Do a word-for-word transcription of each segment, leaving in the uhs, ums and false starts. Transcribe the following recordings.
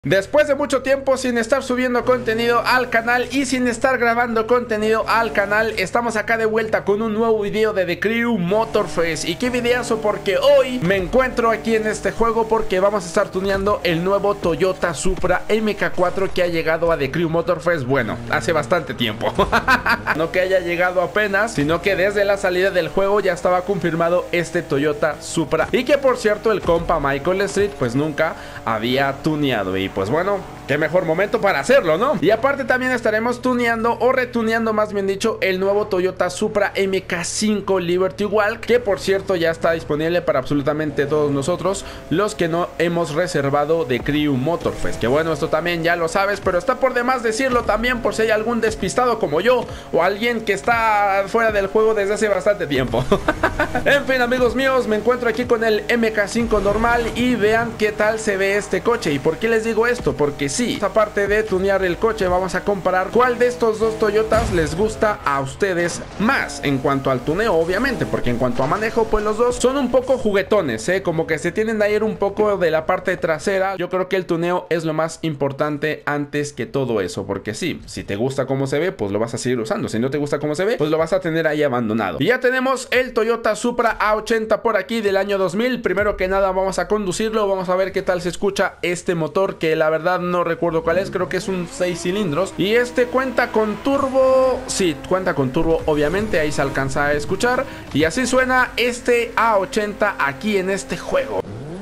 Después de mucho tiempo sin estar subiendo contenido al canal y sin estar grabando contenido al canal, estamos acá de vuelta con un nuevo video de The Crew Motorfest. Y qué videazo, porque hoy me encuentro aquí en este juego porque vamos a estar tuneando el nuevo Toyota Supra M K cuatro que ha llegado a The Crew Motorfest, bueno, hace bastante tiempo. No que haya llegado apenas, sino que desde la salida del juego ya estaba confirmado este Toyota Supra. Y que por cierto el compa Michael Street pues nunca había tuneado. Y pues bueno, qué mejor momento para hacerlo, ¿no? Y aparte también estaremos tuneando o retuneando, más bien dicho, el nuevo Toyota Supra M K cinco Liberty Walk, que por cierto ya está disponible para absolutamente todos nosotros los que no hemos reservado de Crew Motorfest. Que bueno, esto también ya lo sabes, pero está por demás decirlo también por si hay algún despistado como yo o alguien que está fuera del juego desde hace bastante tiempo. En fin, amigos míos, me encuentro aquí con el M K cinco normal y vean qué tal se ve este coche. ¿Y por qué les digo esto? Porque sí, aparte de tunear el coche, vamos a comparar cuál de estos dos Toyotas les gusta a ustedes más en cuanto al tuneo, obviamente, porque en cuanto a manejo, pues los dos son un poco juguetones, ¿eh? Como que se tienen a ir un poco de la parte trasera. Yo creo que el tuneo es lo más importante antes que todo eso, porque sí, si te gusta cómo se ve, pues lo vas a seguir usando. Si no te gusta cómo se ve, pues lo vas a tener ahí abandonado. Y ya tenemos el Toyota Supra A ochenta por aquí del año dos mil. Primero que nada vamos a conducirlo, vamos a ver qué tal se escucha este motor, que la verdad no recuerdo cuál es, creo que es un seis cilindros. Y este cuenta con turbo, sí, cuenta con turbo, obviamente, ahí se alcanza a escuchar. Y así suena este A ochenta aquí en este juego.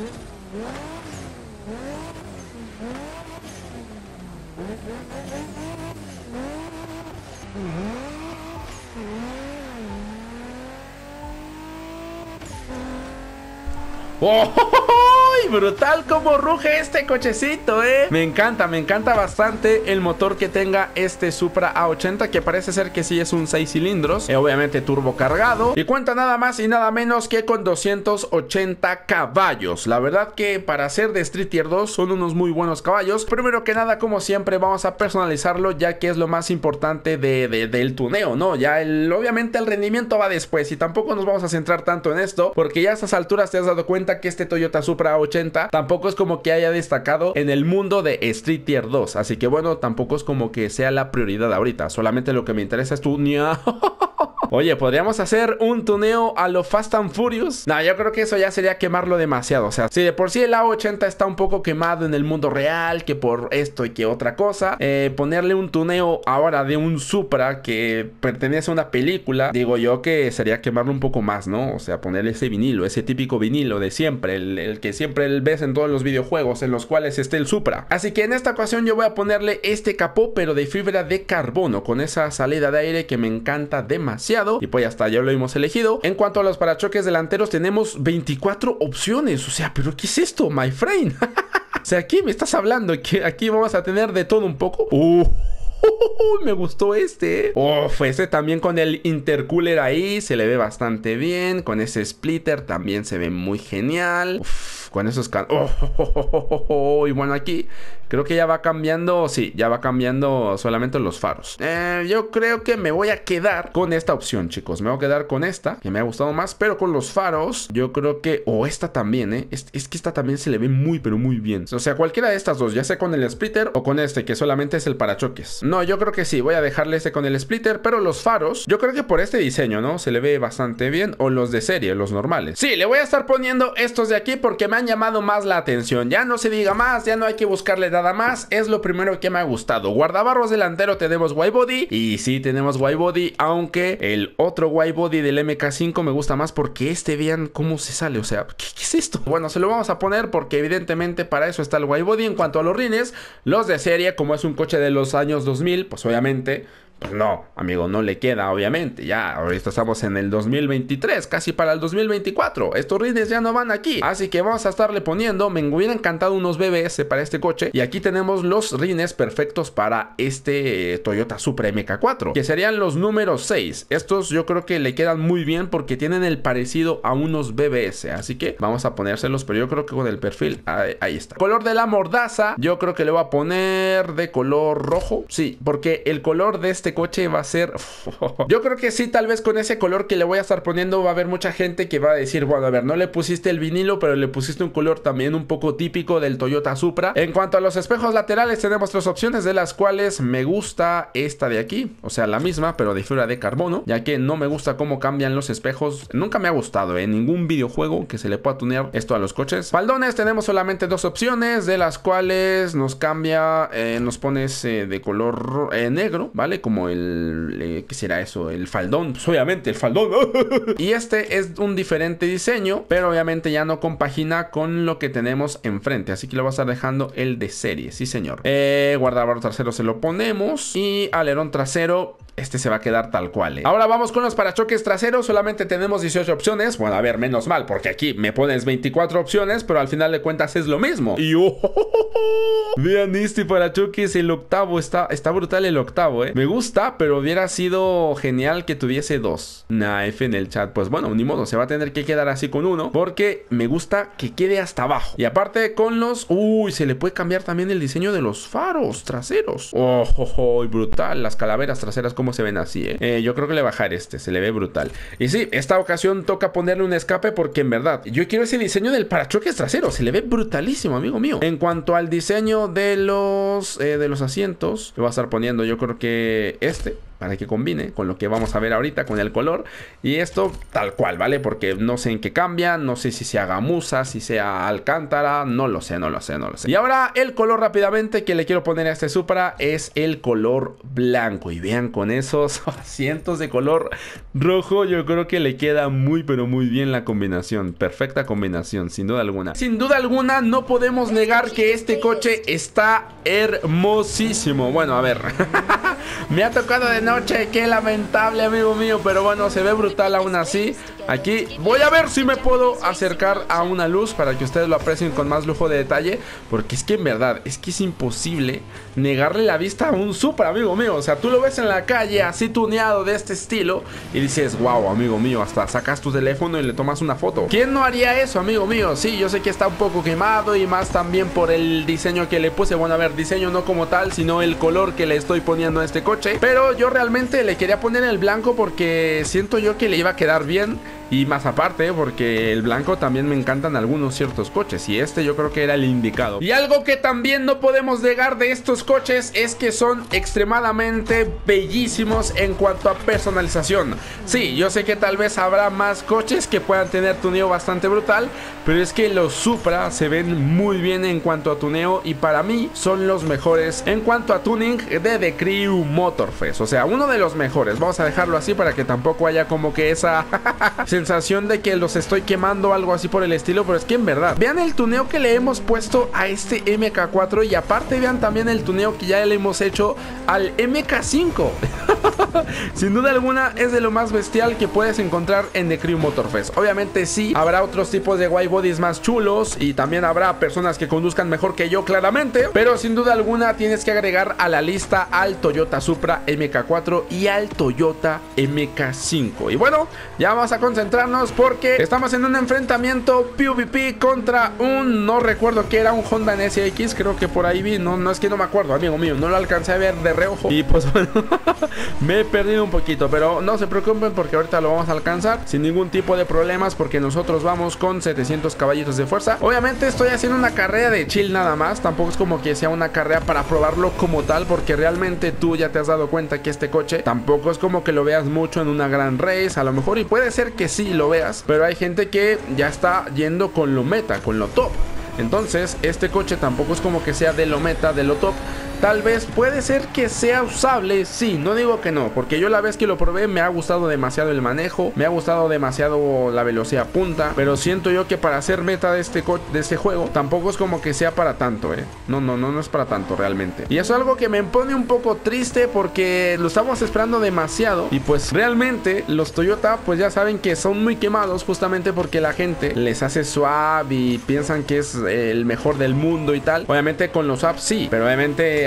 ¡Oh! Brutal como ruge este cochecito, eh. Me encanta, me encanta bastante el motor que tenga este Supra A ochenta, que parece ser que sí es un seis cilindros, eh, obviamente turbo cargado, y cuenta nada más y nada menos que con doscientos ochenta caballos. La verdad que para ser de Street Tier dos son unos muy buenos caballos. Primero que nada, como siempre, vamos a personalizarlo, ya que es lo más importante de, de, del tuneo, ¿no? Ya el, obviamente el rendimiento va después, y tampoco nos vamos a centrar tanto en esto, porque ya a estas alturas te has dado cuenta que este Toyota Supra A ochenta tampoco es como que haya destacado en el mundo de Street Tier dos, así que bueno, tampoco es como que sea la prioridad ahorita. Solamente lo que me interesa es tunear. Oye, ¿podríamos hacer un tuneo a lo Fast and Furious? No, yo creo que eso ya sería quemarlo demasiado. O sea, si de por sí el A ochenta está un poco quemado en el mundo real, que por esto y que otra cosa, eh, ponerle un tuneo ahora de un Supra que pertenece a una película, digo yo que sería quemarlo un poco más, ¿no? O sea, ponerle ese vinilo, ese típico vinilo de siempre, el, el que siempre ves en todos los videojuegos en los cuales esté el Supra. Así que en esta ocasión yo voy a ponerle este capó, pero de fibra de carbono, con esa salida de aire que me encanta demasiado. Y pues ya está, ya lo hemos elegido. En cuanto a los parachoques delanteros, tenemos veinticuatro opciones. O sea, ¿pero qué es esto, my friend? O sea, aquí me estás hablando que aquí vamos a tener de todo un poco. Uh. Uh, me gustó este. Uf, este también con el intercooler ahí se le ve bastante bien. Con ese splitter también se ve muy genial. Uf, con esos can... Oh, oh, oh, oh, oh, oh. Y bueno, aquí creo que ya va cambiando. Sí, ya va cambiando solamente los faros. eh, Yo creo que me voy a quedar con esta opción, chicos. Me voy a quedar con esta, que me ha gustado más. Pero con los faros, yo creo que... O oh, esta también, eh es, es que esta también se le ve muy, pero muy bien. O sea, cualquiera de estas dos, ya sea con el splitter o con este, que solamente es el parachoques. No, yo creo que sí, voy a dejarle este con el splitter. Pero los faros, yo creo que por este diseño, ¿no? Se le ve bastante bien. O los de serie, los normales. Sí, le voy a estar poniendo estos de aquí porque me han llamado más la atención. Ya no se diga más, ya no hay que buscarle nada más. Es lo primero que me ha gustado. Guardabarros delantero tenemos Widebody. Y sí, tenemos Widebody, aunque el otro Widebody del M K cinco me gusta más porque este, vean cómo se sale. O sea, ¿qué, qué es esto? Bueno, se lo vamos a poner porque evidentemente para eso está el Widebody. En cuanto a los rines, los de serie, como es un coche de los años dos mil, pues obviamente... Pues no, amigo, no le queda, obviamente. Ya, ahorita estamos en el dos mil veintitrés, casi para el dos mil veinticuatro. Estos rines ya no van aquí, así que vamos a estarle poniendo. Me hubiera encantado unos B B S para este coche. Y aquí tenemos los rines perfectos para este eh, Toyota Supra M K cuatro, que serían los números seis. Estos yo creo que le quedan muy bien porque tienen el parecido a unos B B S. Así que vamos a ponérselos, pero yo creo que con el perfil, ahí, ahí está. Color de la mordaza, yo creo que le voy a poner de color rojo. Sí, porque el color de este este coche va a ser... Yo creo que sí, tal vez con ese color que le voy a estar poniendo va a haber mucha gente que va a decir, bueno, a ver, no le pusiste el vinilo, pero le pusiste un color también un poco típico del Toyota Supra. En cuanto a los espejos laterales, tenemos tres opciones, de las cuales me gusta esta de aquí, o sea, la misma, pero de fibra de carbono, ya que no me gusta cómo cambian los espejos. Nunca me ha gustado en ningún videojuego que se le pueda tunear esto a los coches. Faldones, tenemos solamente dos opciones, de las cuales nos cambia, eh, nos pones eh, de color eh, negro, ¿vale? Como el, eh, ¿qué será eso? El faldón, pues obviamente el faldón. Y este es un diferente diseño, pero obviamente ya no compagina con lo que tenemos enfrente, así que lo vas a estar dejando el de serie, sí señor. Eh, guardabaro trasero se lo ponemos y alerón trasero, este se va a quedar tal cual, ¿eh? Ahora vamos con los parachoques traseros. Solamente tenemos dieciocho opciones. Bueno, a ver, menos mal, porque aquí me pones veinticuatro opciones, pero al final de cuentas es lo mismo. Y oh, oh, oh, oh. Vean este parachoques, el octavo. Está, está brutal el octavo, ¿eh? Me gusta, pero hubiera sido genial que tuviese dos. Nah, F en el chat. Pues bueno, ni modo, se va a tener que quedar así con uno, porque me gusta que quede hasta abajo. Y aparte con los... Uy, se le puede cambiar también el diseño de los faros traseros. Oh, oh, oh, brutal. Las calaveras traseras, como se ven así, ¿eh? Eh, yo creo que le voy a bajar este, se le ve brutal. Y sí, esta ocasión toca ponerle un escape, porque en verdad yo quiero ese diseño del parachoques trasero, se le ve brutalísimo, amigo mío. En cuanto al diseño de los eh, de los asientos, le voy a estar poniendo, yo creo que este, para que combine con lo que vamos a ver ahorita, con el color. Y esto tal cual, ¿vale? Porque no sé en qué cambia, no sé si sea gamuza, si sea alcántara, no lo sé, no lo sé, no lo sé. Y ahora el color rápidamente que le quiero poner a este Supra es el color blanco. Y vean, con esos asientos de color rojo, yo creo que le queda muy pero muy bien la combinación. Perfecta combinación, sin duda alguna. Sin duda alguna, no podemos negar que este coche está hermosísimo. Bueno, a ver. Me ha tocado de noche, qué lamentable, amigo mío, pero bueno, se ve brutal aún así. Aquí voy a ver si me puedo acercar a una luz para que ustedes lo aprecien con más lujo de detalle, porque es que en verdad, es que es imposible negarle la vista a un Supra, amigo mío. O sea, tú lo ves en la calle así tuneado de este estilo y dices, wow, amigo mío, hasta sacas tu teléfono y le tomas una foto. ¿Quién no haría eso, amigo mío? Sí, yo sé que está un poco quemado y más también por el diseño que le puse. Bueno, a ver, diseño no como tal, sino el color que le estoy poniendo a este coche. Pero yo realmente le quería poner el blanco porque siento yo que le iba a quedar bien. Y más aparte, porque el blanco también me encantan algunos ciertos coches, y este yo creo que era el indicado. Y algo que también no podemos negar de estos coches es que son extremadamente bellísimos en cuanto a personalización. Sí, yo sé que tal vez habrá más coches que puedan tener tuneo bastante brutal, pero es que los Supra se ven muy bien en cuanto a tuneo, y para mí son los mejores en cuanto a tuning de The Crew Motorfest. O sea, uno de los mejores, vamos a dejarlo así para que tampoco haya como que esa... sensación de que los estoy quemando o algo así por el estilo, pero es que en verdad, vean el tuneo que le hemos puesto a este M K cuatro, y aparte vean también el tuneo que ya le hemos hecho al M K cinco. Sin duda alguna es de lo más bestial que puedes encontrar en The Crew Motorfest. Obviamente sí, habrá otros tipos de white bodies más chulos, y también habrá personas que conduzcan mejor que yo, claramente, pero sin duda alguna tienes que agregar a la lista al Toyota Supra M K cuatro y al Toyota M K cinco. Y bueno, ya vamos a concentrar porque estamos en un enfrentamiento P V P contra un, no recuerdo qué era, un Honda N S X, creo que por ahí vi, no, no es que no me acuerdo, amigo mío, no lo alcancé a ver de reojo, y pues bueno, me he perdido un poquito, pero no se preocupen porque ahorita lo vamos a alcanzar sin ningún tipo de problemas, porque nosotros vamos con setecientos caballitos de fuerza. Obviamente estoy haciendo una carrera de chill nada más, tampoco es como que sea una carrera para probarlo como tal, porque realmente tú ya te has dado cuenta que este coche tampoco es como que lo veas mucho en una gran race, a lo mejor, y puede ser que sí lo veas, pero hay gente que ya está yendo con lo meta, con lo top. Entonces este coche tampoco es como que sea de lo meta, de lo top. Tal vez puede ser que sea usable, sí, no digo que no, porque yo la vez que lo probé me ha gustado demasiado el manejo, me ha gustado demasiado la velocidad punta, pero siento yo que para hacer meta de este, de este juego tampoco es como que sea para tanto, eh. No, no, no, no es para tanto realmente. Y eso es algo que me pone un poco triste, porque lo estamos esperando demasiado, y pues realmente los Toyota pues ya saben que son muy quemados, justamente porque la gente les hace swap y piensan que es el mejor del mundo y tal. Obviamente con los swaps sí, pero obviamente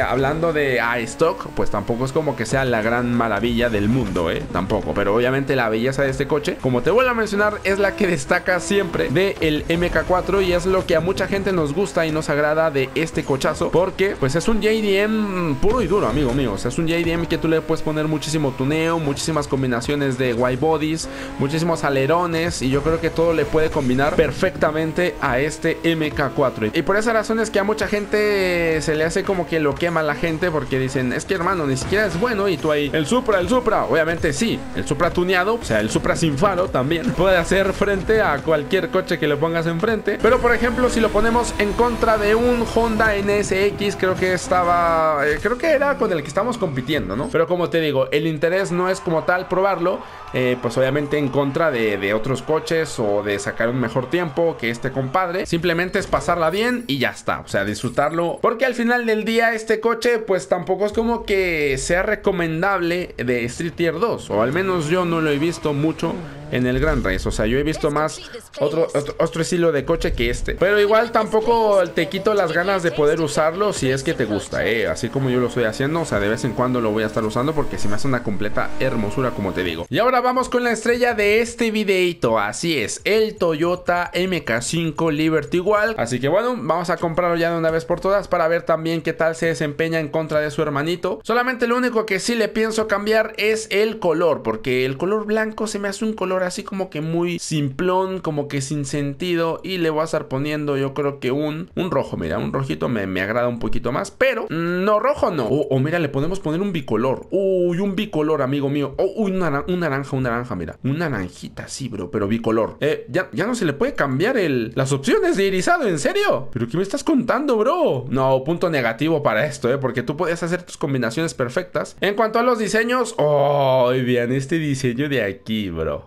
hablando de iStock, pues tampoco es como que sea la gran maravilla del mundo, eh, tampoco. Pero obviamente la belleza de este coche, como te vuelvo a mencionar, es la que destaca siempre del M K cuatro y es lo que a mucha gente nos gusta y nos agrada de este cochazo, porque pues es un J D M puro y duro, amigo mío. O sea, es un J D M que tú le puedes poner muchísimo tuneo, muchísimas combinaciones de white bodies, muchísimos alerones, y yo creo que todo le puede combinar perfectamente a este M K cuatro. Y por esa razón es que a mucha gente se le hace como que lo quema a la gente, porque dicen, es que hermano, ni siquiera es bueno, y tú ahí, el Supra, el Supra, obviamente sí, el Supra tuneado, o sea, el Supra sin faro también puede hacer frente a cualquier coche que le pongas enfrente. Pero por ejemplo, si lo ponemos en contra de un Honda N S X, creo que estaba, eh, creo que era con el que estamos compitiendo, ¿no? Pero como te digo, el interés no es como tal probarlo, eh, pues obviamente en contra de, de otros coches o de sacar un mejor tiempo que este compadre. Simplemente es pasarla bien y ya está, o sea, disfrutarlo, porque al final del día este coche pues tampoco es como que sea recomendable de Street Tier dos, o al menos yo no lo he visto mucho en el Grand Race. O sea, yo he visto más otro, otro, otro estilo de coche que este. Pero igual tampoco te quito las ganas de poder usarlo si es que te gusta, eh. Así como yo lo estoy haciendo, o sea, de vez en cuando lo voy a estar usando porque se me hace una completa hermosura, como te digo. Y ahora vamos con la estrella de este videito. Así es, el Toyota M K cinco Liberty Walk. Así que bueno, vamos a comprarlo ya de una vez por todas para ver también qué tal se desempeña en contra de su hermanito. Solamente lo único que sí le pienso cambiar es el color, porque el color blanco se me hace un color así como que muy simplón, como que sin sentido, y le voy a estar poniendo yo creo que un, un rojo. Mira, un rojito me, me agrada un poquito más, pero no, rojo no. O, o mira, le podemos poner un bicolor. Uy, un bicolor, amigo mío. Oh, un, naran un naranja, un naranja, mira. Un naranjita, sí, bro, pero bicolor. Eh, ya, ya no se le puede cambiar el, las opciones de irisado, ¿en serio? ¿Pero qué me estás contando, bro? No, punto negativo para esto, eh, porque tú puedes hacer tus combinaciones perfectas. En cuanto a los diseños, oh, vean este diseño de aquí, bro.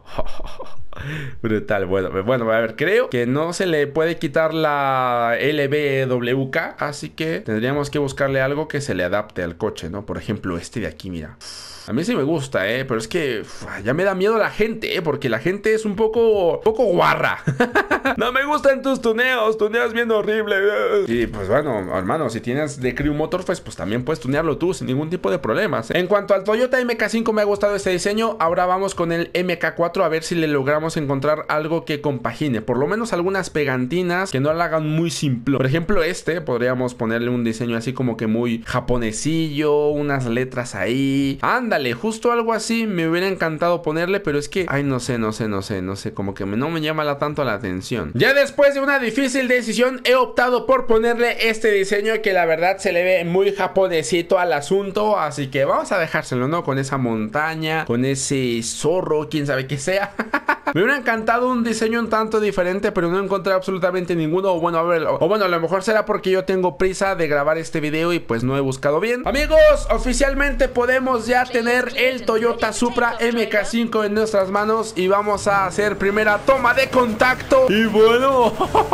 Brutal. Bueno, bueno, a ver, creo que no se le puede quitar la L B W K, así que tendríamos que buscarle algo que se le adapte al coche, ¿no? Por ejemplo, este de aquí, mira. A mí sí me gusta, eh, pero es que uf, ya me da miedo la gente, eh, porque la gente es un poco, poco guarra. No me gustan tus tuneos, tuneas bien horrible. Y pues bueno, hermano, si tienes de Crew Motorfest, pues también puedes tunearlo tú sin ningún tipo de problemas, eh. En cuanto al Toyota M K cinco, me ha gustado este diseño. Ahora vamos con el M K cuatro a ver si le logramos encontrar algo que compagine, por lo menos algunas pegantinas que no la hagan muy simple. Por ejemplo, este podríamos ponerle un diseño así como que muy japonesillo, unas letras ahí. Anda, justo algo así me hubiera encantado ponerle, pero es que, ay, no sé, no sé, no sé, no sé, como que no me llama la tanto la atención. Ya después de una difícil decisión, he optado por ponerle este diseño que la verdad se le ve muy japonesito al asunto, así que vamos a dejárselo, ¿no? Con esa montaña, con ese zorro, quién sabe qué sea. Me hubiera encantado un diseño un tanto diferente, pero no encontré absolutamente ninguno. O bueno, a ver, o bueno, a lo mejor será porque yo tengo prisa de grabar este video y pues no he buscado bien. Amigos, oficialmente podemos ya tener el Toyota Supra M K cinco en nuestras manos y vamos a hacer primera toma de contacto. Y bueno,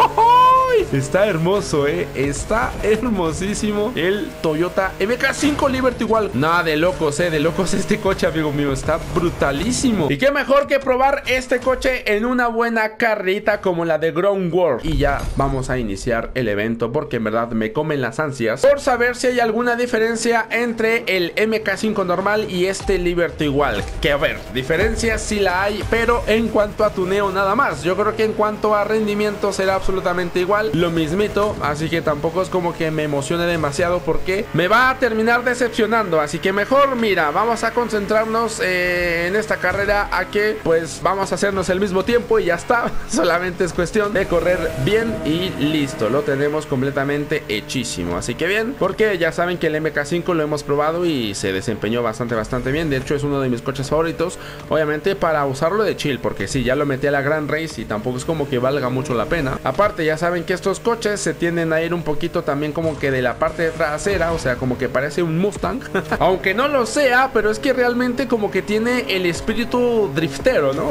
está hermoso, eh. Está hermosísimo el Toyota M K cinco Liberty Walk. Nada de locos, eh. De locos este coche, amigo mío. Está brutalísimo. Y qué mejor que probar este coche en una buena carrita como la de Ground World. Y ya vamos a iniciar el evento, porque en verdad me comen las ansias por saber si hay alguna diferencia entre el M K cinco normal y este Liberty Walk. Que a ver, diferencias sí la hay, pero en cuanto a tuneo nada más. Yo creo que en cuanto a rendimiento será absolutamente igual, lo mismito, así que tampoco es como que me emocione demasiado, porque me va a terminar decepcionando. Así que mejor, mira, vamos a concentrarnos eh, en esta carrera a que pues vamos a hacernos el mismo tiempo y ya está. Solamente es cuestión de correr bien y listo, lo tenemos completamente hechísimo. Así que bien, porque ya saben que el M K cinco lo hemos probado y se desempeñó bastante bastante bien. De hecho es uno de mis coches favoritos, obviamente para usarlo de chill, porque sí, ya lo metí a la Grand Race y tampoco es como que valga mucho la pena. Aparte ya saben que estos coches se tienden a ir un poquito también como que de la parte trasera, o sea, como que parece un Mustang. Aunque no lo sea, pero es que realmente como que tiene el espíritu driftero, ¿no?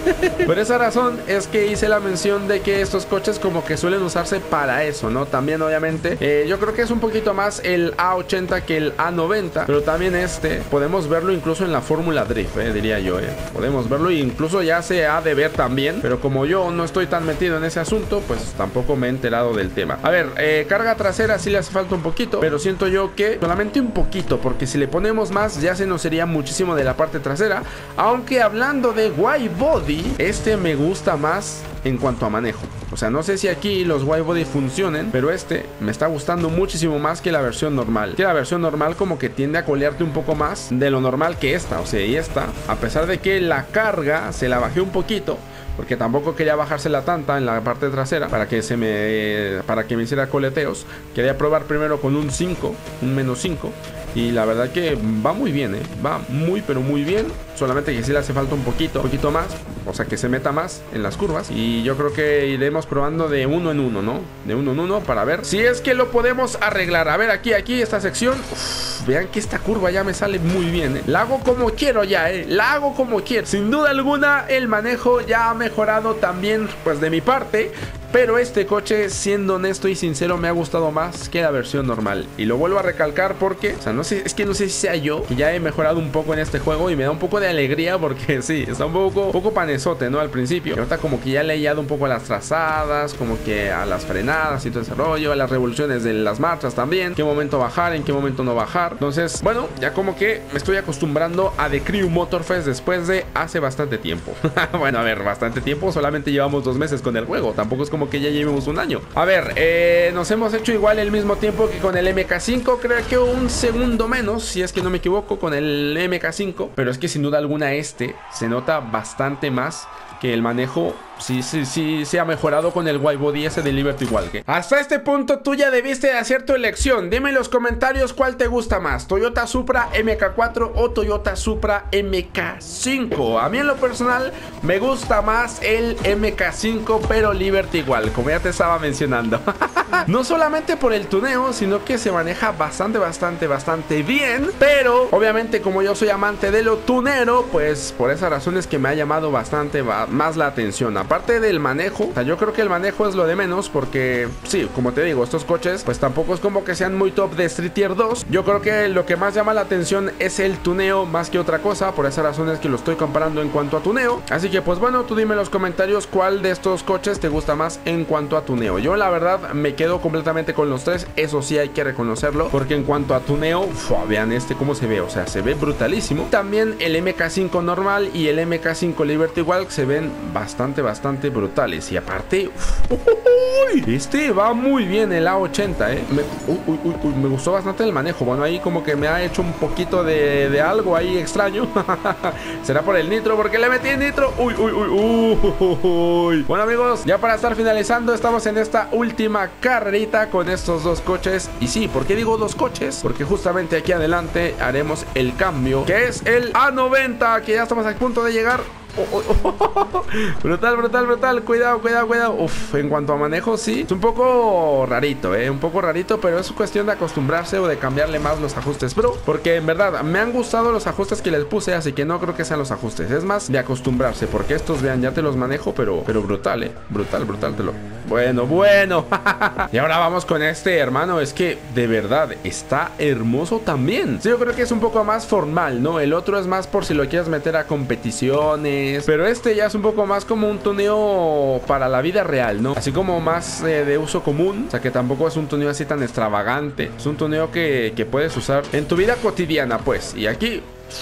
Por esa razón es que hice la mención de que estos coches como que suelen usarse para eso, ¿no? También obviamente eh, yo creo que es un poquito más el A ochenta que el A noventa, pero también este podemos verlo incluso en la Fórmula Drift, eh, diría yo, eh. Podemos verlo e incluso ya se ha de ver también, pero como yo no estoy tan metido en ese asunto, pues tampoco me he enterado del tema. A ver, eh, carga trasera sí le hace falta un poquito, pero siento yo que solamente un poquito, porque si le ponemos más ya se nos sería muchísimo de la parte trasera. Aunque hablando de wide body, este me gusta más en cuanto a manejo. O sea, no sé si aquí los wide body funcionen, pero este me está gustando muchísimo más que la versión normal. Que la versión normal como que tiende a colearte un poco más de lo normal que esta. O sea, y esta, a pesar de que la carga se la bajé un poquito, porque tampoco quería bajársela tanta en la parte trasera para que se me para que me hiciera coleteos. Quería probar primero con un cinco, un menos cinco, y la verdad que va muy bien, ¿eh? Va muy pero muy bien. Solamente que sí le hace falta un poquito, un poquito más, o sea, que se meta más en las curvas. Y yo creo que iremos probando de uno en uno, ¿no? De uno en uno para ver si es que lo podemos arreglar. A ver, aquí, aquí, esta sección. Uf, vean que esta curva ya me sale muy bien, ¿eh? La hago como quiero ya, ¿eh? La hago como quiero. Sin duda alguna, el manejo ya ha mejorado también, pues, de mi parte. Pero este coche, siendo honesto y sincero, me ha gustado más que la versión normal. Y lo vuelvo a recalcar porque, o sea, no sé, es que no sé si sea yo, que ya he mejorado un poco en este juego y me da un poco de alegría porque sí, está un poco, un poco panezote, ¿no? Al principio. Y ahorita como que ya le he hallado un poco a las trazadas, como que a las frenadas y todo ese rollo, a las revoluciones de las marchas también. En qué momento bajar, en qué momento no bajar. Entonces, bueno, ya como que me estoy acostumbrando a The Crew Motorfest después de hace bastante tiempo. Bueno, a ver, bastante tiempo, solamente llevamos dos meses con el juego. Tampoco es como que ya llevemos un año. A ver, eh, nos hemos hecho igual el mismo tiempo que con el M K cinco. Creo que un segundo menos, si es que no me equivoco, con el M K cinco. Pero es que sin duda alguna este se nota bastante más que el manejo. Sí, sí, sí, se ha mejorado con el wide body ese de Liberty Walk. Hasta este punto tú ya debiste de hacer tu elección. Dime en los comentarios cuál te gusta más, Toyota Supra M K cuatro o Toyota Supra M K cinco. A mí en lo personal me gusta más el M K cinco, pero Liberty Walk, como ya te estaba mencionando. No solamente por el tuneo, sino que se maneja bastante, bastante, bastante bien. Pero obviamente como yo soy amante de lo tunero, pues por esa razón es que me ha llamado bastante más la atención. Aparte del manejo, o sea, yo creo que el manejo es lo de menos, porque sí, como te digo, estos coches pues tampoco es como que sean muy top de Street Tier dos. Yo creo que lo que más llama la atención es el tuneo más que otra cosa. Por esa razón es que lo estoy comparando en cuanto a tuneo. Así que pues bueno, tú dime en los comentarios cuál de estos coches te gusta más en cuanto a tuneo. Yo la verdad me quedo completamente con los tres, eso sí hay que reconocerlo, porque en cuanto a tuneo, ¡fua! Vean este cómo se ve, o sea, se ve brutalísimo. También el M K cinco normal y el M K cinco Liberty Walk se ven bastante, bastante bastante brutales. Y aparte, uf, uy, este va muy bien el A ochenta, eh. Me, uy, uy, uy, uy, me gustó bastante el manejo. Bueno, ahí como que me ha hecho un poquito de, de algo ahí extraño. ¿Será por el nitro? Porque le metí el nitro. Uy, uy, uy, uy, uy. Bueno, amigos, ya para estar finalizando, estamos en esta última carrerita con estos dos coches. Y sí, ¿por qué digo dos coches? Porque justamente aquí adelante haremos el cambio, que es el A noventa, que ya estamos a punto de llegar. Oh, oh, oh. Brutal, brutal, brutal. Cuidado, cuidado, cuidado. Uf, en cuanto a manejo, sí, es un poco rarito, eh Un poco rarito, pero es cuestión de acostumbrarse o de cambiarle más los ajustes, bro. Porque en verdad me han gustado los ajustes que les puse, así que no creo que sean los ajustes. Es más de acostumbrarse, porque estos, vean, ya te los manejo, pero, pero brutal, eh Brutal, brutal, te lo... Bueno, bueno. Y ahora vamos con este, hermano. Es que de verdad está hermoso también. Sí, yo creo que es un poco más formal, ¿no? El otro es más por si lo quieres meter a competiciones, pero este ya es un poco más como un tuneo para la vida real, ¿no? Así como más eh, de uso común. O sea, que tampoco es un tuneo así tan extravagante. Es un tuneo que, que puedes usar en tu vida cotidiana, pues. Y aquí...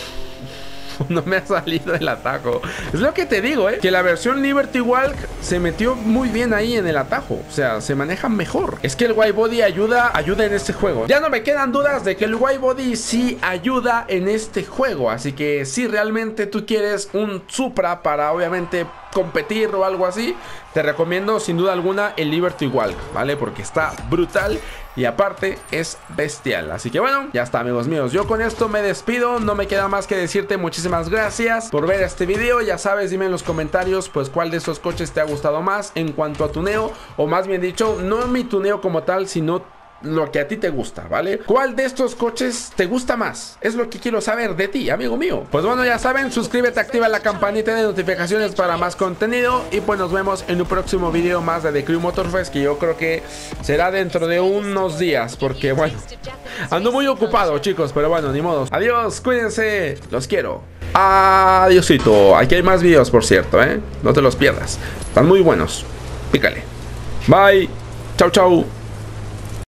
no me ha salido el atajo. Es lo que te digo, eh que la versión Liberty Walk se metió muy bien ahí en el atajo. O sea, se maneja mejor. Es que el wide body ayuda, ayuda en este juego. Ya no me quedan dudas de que el wide body sí ayuda en este juego. Así que si realmente tú quieres un Supra para obviamente competir o algo así, te recomiendo sin duda alguna el Liberty Walk, ¿vale? Porque está brutal y aparte es bestial. Así que bueno, ya está, amigos míos. Yo con esto me despido. No me queda más que decirte muchísimas gracias por ver este video. Ya sabes, dime en los comentarios pues cuál de estos coches te ha gustado más en cuanto a tuneo, o más bien dicho, no mi tuneo como tal, sino lo que a ti te gusta, ¿vale? ¿Cuál de estos coches te gusta más? Es lo que quiero saber de ti, amigo mío. Pues bueno, ya saben, suscríbete, activa la campanita de notificaciones para más contenido. Y pues nos vemos en un próximo video más de The Crew Motorfest, que yo creo que será dentro de unos días, porque bueno, ando muy ocupado, chicos, pero bueno, ni modo. Adiós, cuídense, los quiero. Adiósito. Aquí hay más videos, por cierto, ¿eh? No te los pierdas. Están muy buenos. Pícale. Bye. Chau, chau.